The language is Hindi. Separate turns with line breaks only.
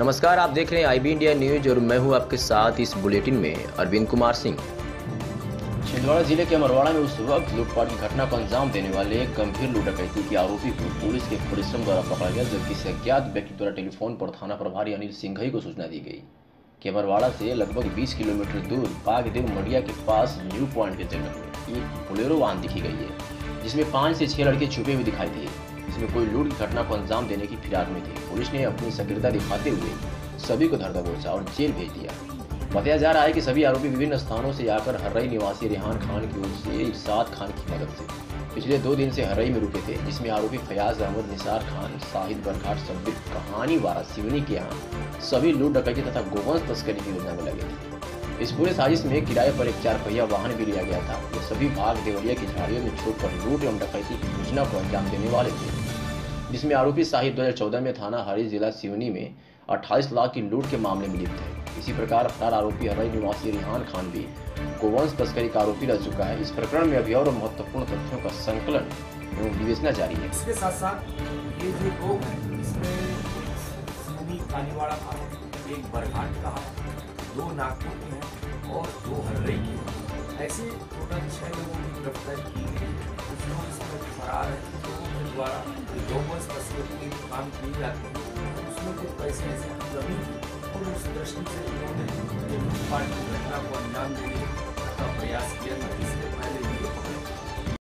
नमस्कार, आप देख रहे हैं IB इंडिया न्यूज और मैं हूं आपके साथ इस बुलेटिन में अरविंद कुमार सिंह। छिंदवाड़ा जिले के अमरवाड़ा में उस वक्त लूटपाट की घटना को अंजाम देने वाले एक गंभीर लूट डकैती के आरोपी को पुलिस के परिश्रम द्वारा पकड़ा गया, जबकि किसी अज्ञात व्यक्ति द्वारा टेलीफोन पर थाना प्रभारी अनिल सिंघई को सूचना दी गई कि अमरवाड़ा से लगभग 20 किलोमीटर दूर बागदेव मडिया के पास न्यू पॉइंट के जंगल में एक बोलेरो वाहन दिखी गई है, जिसमें 5 से 6 लड़के छुपे हुए दिखाई दिए। इसमें कोई लूट की घटना को अंजाम देने की फिराक में थे। पुलिस ने अपनी सक्रियता दिखाते हुए सभी को धर दबोचा और जेल भेज दिया। बताया जा रहा है कि सभी आरोपी विभिन्न स्थानों से आकर हर्रई निवासी रेहान खान की ओर से इरशाद खान की मदद से पिछले 2 दिन से हर्रई में रुके थे, जिसमें आरोपी फयाज अहमद, निसार खान, शाहिद बरघाट, सब्बिर कहानी वारा सिवनी के यहाँ सभी लूट डकैती तथा गोवंश तस्करी की योजना में लगे थे। इस पूरे साजिश में किराए पर एक 4 पहिया वाहन भी लिया गया था। ये सभी भाग देवरिया की झाड़ियों में छुपकर लूट एवं डकैती की योजना को अंजाम देने वाले थे, जिसमें आरोपी शाहिद 2014 में थाना हरी जिला सिवनी में 28 लाख की लूट के मामले में लिप्त है। इसी प्रकार फरार आरोपी हरई निवासी रेहान खान भी गोवंश तस्करी का आरोपी रह चुका है। इस प्रकरण में अभी और महत्वपूर्ण तथ्यों का संकलन एवं विवेचना जारी है।
इसके साथ साथ ये जो लोग हैं, इसमें सिवनी कालीवाड़ा का, एक बरघाट का, 2 नागपुर के हैं और 2 हर्रई के हैं। ऐसे टोटल 6 लोगों की गिरफ्तारी की गई। कुछ लोग इसमें फरार हैं, लोगों के द्वारा गोवंश तस्करी के काम किए जाते हैं, उसमें कुछ पैसे ऐसे कमी और उस दृष्टि से उन्होंने लूटपाट की घटना को अंजाम देने का प्रयास किया था। इससे पहले ये